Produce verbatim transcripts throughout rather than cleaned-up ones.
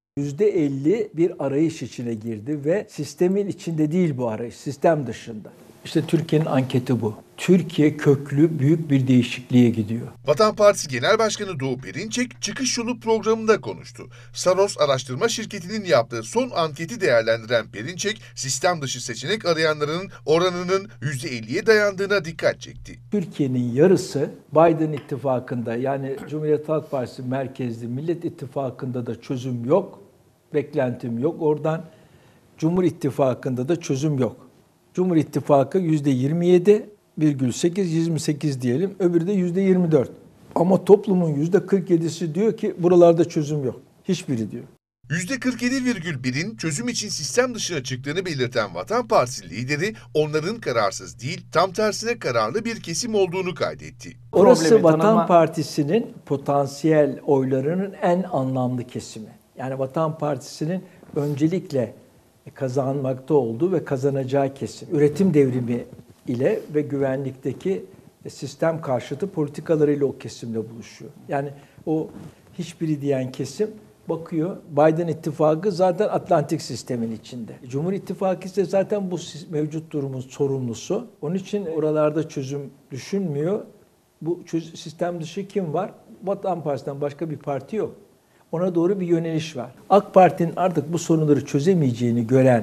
yüzde elli bir arayış içine girdi ve sistemin içinde değil bu arayış, sistem dışında. İşte Türkiye'nin anketi bu. Türkiye köklü büyük bir değişikliğe gidiyor. Vatan Partisi Genel Başkanı Doğu Perinçek çıkış yolu programında konuştu. Saros Araştırma Şirketi'nin yaptığı son anketi değerlendiren Perinçek, sistem dışı seçenek arayanların oranının yüzde elliye dayandığına dikkat çekti. Türkiye'nin yarısı Biden ittifakında, yani Cumhuriyet Halk Partisi merkezli Millet İttifakı'nda da çözüm yok, beklentim yok. Oradan Cumhur İttifakı'nda da çözüm yok. Cumhur İttifakı yüzde yirmi yedi virgül sekiz, yirmi sekiz diyelim, öbürü de yüzde yirmi dört. Ama toplumun yüzde kırk yedisi diyor ki buralarda çözüm yok. Hiçbiri diyor. yüzde kırk yedi virgül birin çözüm için sistem dışına çıktığını belirten Vatan Partisi lideri, onların kararsız değil, tam tersine kararlı bir kesim olduğunu kaydetti. Orası Problemi Vatan tanıma... Partisi'nin potansiyel oylarının en anlamlı kesimi. Yani Vatan Partisi'nin öncelikle kazanmakta olduğu ve kazanacağı kesim. Üretim devrimi ile ve güvenlikteki sistem karşıtı politikalarıyla o kesimle buluşuyor. Yani o hiçbiri diyen kesim bakıyor, Biden ittifakı zaten Atlantik sistemin içinde. Cumhur İttifakı ise zaten bu mevcut durumun sorumlusu. Onun için oralarda çözüm düşünmüyor. Bu sistem dışı kim var? Vatan Partisi'nden başka bir parti yok. Ona doğru bir yöneliş var. AK Parti'nin artık bu sorunları çözemeyeceğini gören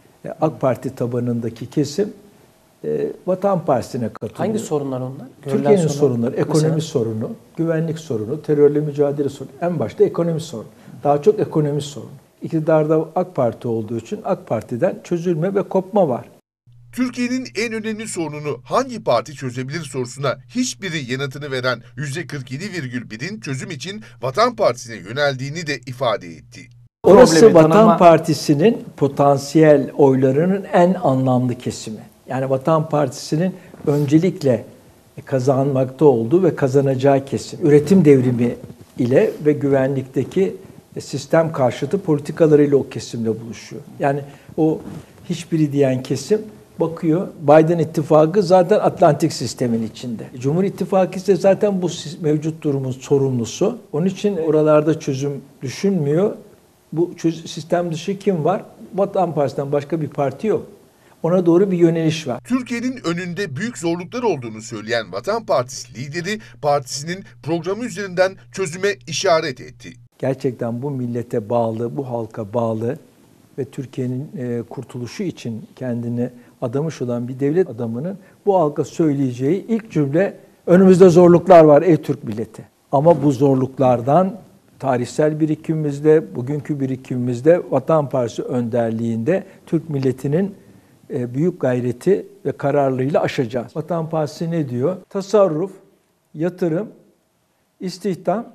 AK Parti tabanındaki kesim e, Vatan Partisi'ne katılıyor. Hangi sorunlar onlar? Türkiye'nin sorun, sorunları, ekonomi mesela sorunu, güvenlik sorunu, terörle mücadele sorunu. En başta ekonomi sorunu. Daha çok ekonomi sorunu. İktidarda AK Parti olduğu için AK Parti'den çözülme ve kopma var. Türkiye'nin en önemli sorununu hangi parti çözebilir sorusuna hiçbiri yanıtını veren yüzde kırk yedi virgül birin çözüm için Vatan Partisi'ne yöneldiğini de ifade etti. Orası Problemi Vatan tanıma... Partisi'nin potansiyel oylarının en anlamlı kesimi. Yani Vatan Partisi'nin öncelikle kazanmakta olduğu ve kazanacağı kesim. Üretim devrimi ile ve güvenlikteki sistem karşıtı politikalarıyla o kesimle buluşuyor. Yani o hiçbiri diyen kesim bakıyor, Biden ittifakı zaten Atlantik sistemin içinde. Cumhur İttifakı ise zaten bu mevcut durumun sorumlusu. Onun için oralarda çözüm düşünmüyor. Bu sistem dışı kim var? Vatan Partisi'nden başka bir parti yok. Ona doğru bir yöneliş var. Türkiye'nin önünde büyük zorluklar olduğunu söyleyen Vatan Partisi lideri, partisinin programı üzerinden çözüme işaret etti. Gerçekten bu millete bağlı, bu halka bağlı ve Türkiye'nin e, kurtuluşu için kendini adamış olan bir devlet adamının bu halka söyleyeceği ilk cümle, önümüzde zorluklar var ey Türk milleti. Ama bu zorluklardan tarihsel birikimimizde, bugünkü birikimimizde Vatan Partisi önderliğinde Türk milletinin büyük gayreti ve kararlılığıyla aşacağız. Vatan Partisi ne diyor? Tasarruf, yatırım, istihdam,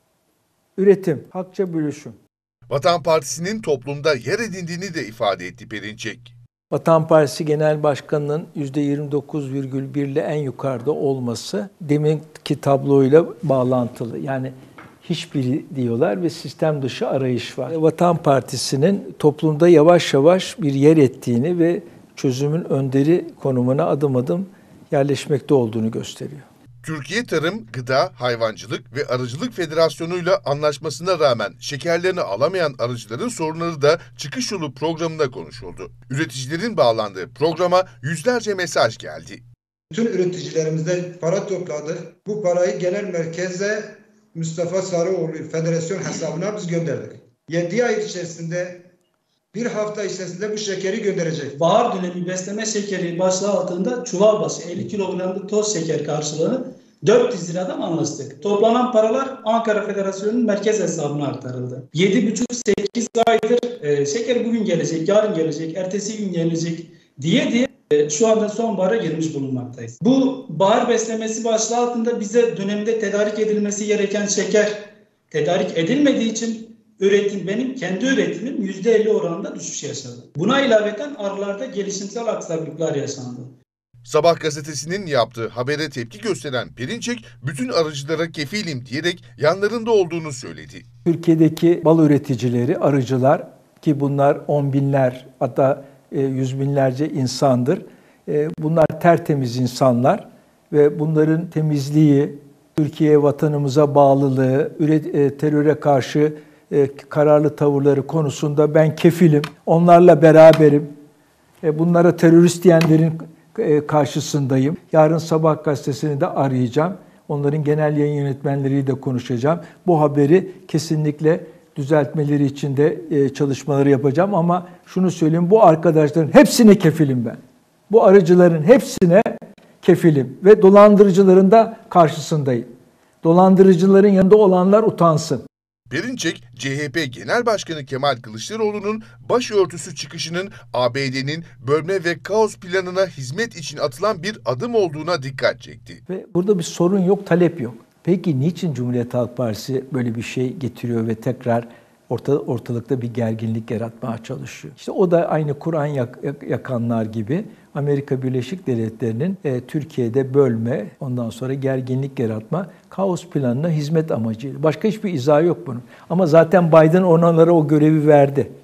üretim, hakça bölüşüm. Vatan Partisi'nin toplumda yer edindiğini de ifade etti Perinçek. Vatan Partisi Genel Başkanı'nın yüzde yirmi dokuz virgül bir ile en yukarıda olması deminki tabloyla bağlantılı. Yani hiçbiri diyorlar ve sistem dışı arayış var. Vatan Partisi'nin toplumda yavaş yavaş bir yer ettiğini ve çözümün önderi konumuna adım adım yerleşmekte olduğunu gösteriyor. Türkiye Tarım, Gıda, Hayvancılık ve Arıcılık Federasyonu'yla anlaşmasına rağmen şekerlerini alamayan arıcıların sorunları da çıkış yolu programında konuşuldu. Üreticilerin bağlandığı programa yüzlerce mesaj geldi. Bütün üreticilerimizden para topladık. Bu parayı genel merkeze Mustafa Sarıoğlu Federasyon hesabına biz gönderdik. yedi ay içerisinde, bir hafta içerisinde bu şekeri gönderecek. Bahar dönemi besleme şekeri başlığı altında çuval başı elli kilogramlık toz şeker karşılığını dört yüz liradan anlaştık. Toplanan paralar Ankara Federasyonu'nun merkez hesabına aktarıldı. yedi buçuk sekiz aydır e, şeker bugün gelecek, yarın gelecek, ertesi gün gelecek diye diye e, şu anda sonbahara girmiş bulunmaktayız. Bu bahar beslemesi başlığı altında bize dönemde tedarik edilmesi gereken şeker tedarik edilmediği için üretim, benim kendi üretimim yüzde elli oranında düşüş yaşadı. Buna ilaveten arılarda gelişimsel aksaklıklar yaşandı. Sabah gazetesinin yaptığı habere tepki gösteren Perinçek, bütün arıcılara kefilim diyerek yanlarında olduğunu söyledi. Türkiye'deki bal üreticileri, arıcılar ki bunlar on binler hatta yüz binlerce insandır. Bunlar tertemiz insanlar ve bunların temizliği, Türkiye vatanımıza bağlılığı, teröre karşı e, kararlı tavırları konusunda ben kefilim, onlarla beraberim. E, bunlara terörist diyenlerin e, karşısındayım. Yarın Sabah gazetesini de arayacağım. Onların genel yayın yönetmenleriyle de konuşacağım. Bu haberi kesinlikle düzeltmeleri için de e, çalışmaları yapacağım. Ama şunu söyleyeyim, bu arkadaşların hepsine kefilim ben. Bu arıcıların hepsine kefilim ve dolandırıcıların da karşısındayım. Dolandırıcıların yanında olanlar utansın. Perinçek, C H P Genel Başkanı Kemal Kılıçdaroğlu'nun başörtüsü çıkışının A B D'nin bölme ve kaos planına hizmet için atılan bir adım olduğuna dikkat çekti. Ve burada bir sorun yok, talep yok. Peki niçin Cumhuriyet Halk Partisi böyle bir şey getiriyor ve tekrar orta, ortalıkta bir gerginlik yaratmaya çalışıyor? İşte o da aynı Kur'an yak, yakanlar gibi Amerika Birleşik Devletleri'nin e, Türkiye'de bölme, ondan sonra gerginlik yaratma, kaos planına hizmet amacıyla. Başka hiçbir izahı yok bunun. Ama zaten Biden onlara o görevi verdi.